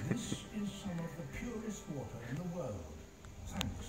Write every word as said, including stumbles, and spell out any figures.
This is some of the purest water in the world. Thanks